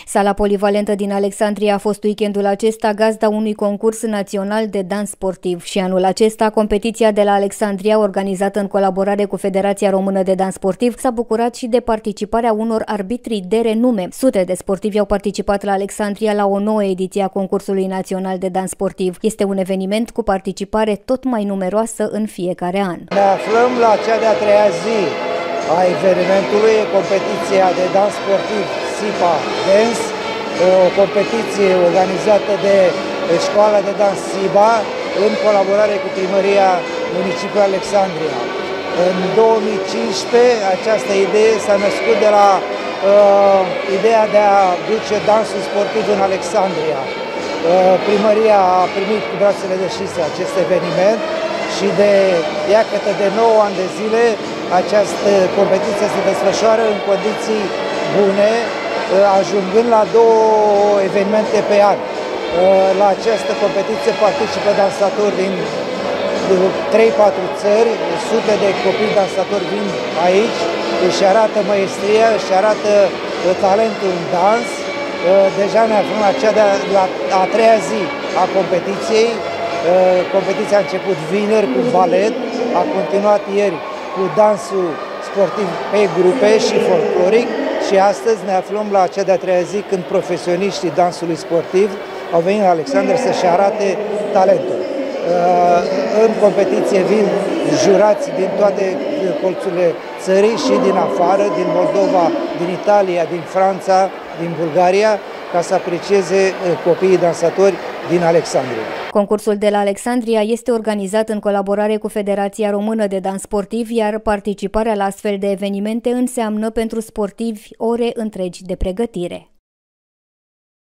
Sala polivalentă din Alexandria a fost weekendul acesta gazda unui concurs național de dans sportiv și anul acesta competiția de la Alexandria, organizată în colaborare cu Federația Română de Dans Sportiv, s-a bucurat și de participarea unor arbitri de renume. Sute de sportivi au participat la Alexandria la o nouă ediție a concursului național de dans sportiv. Este un eveniment cu participare tot mai numeroasă în fiecare an. Ne aflăm la cea de-a treia zi a evenimentului, competiția de dans sportiv SIPA Dance, o competiție organizată de Școala de Dans SIBA în colaborare cu Primăria Municipiului Alexandria. În 2015 această idee s-a născut de la ideea de a duce dansul sportiv în Alexandria. Primăria a primit cu brațele deschise acest eveniment și iată de 9 ani de zile această competiție se desfășoară în condiții bune, ajungând la 2 evenimente pe an. La această competiție participă dansatori din 3-4 țări, sute de copii dansatori vin aici, își arată maestria, își arată talentul în dans. Deja ne aflăm la a treia zi a competiției. Competiția a început vineri cu balet, a continuat ieri cu dansul sportiv pe grupe și folcloric și astăzi ne aflăm la cea de-a treia zi când profesioniștii dansului sportiv au venit la Alexandria să-și arate talentul. În competiție vin jurați din toate colțurile țării și din afară, din Moldova, din Italia, din Franța, din Bulgaria, ca să aprecieze copiii dansatori din Alexandria. Concursul de la Alexandria este organizat în colaborare cu Federația Română de Dans Sportiv, iar participarea la astfel de evenimente înseamnă pentru sportivi ore întregi de pregătire.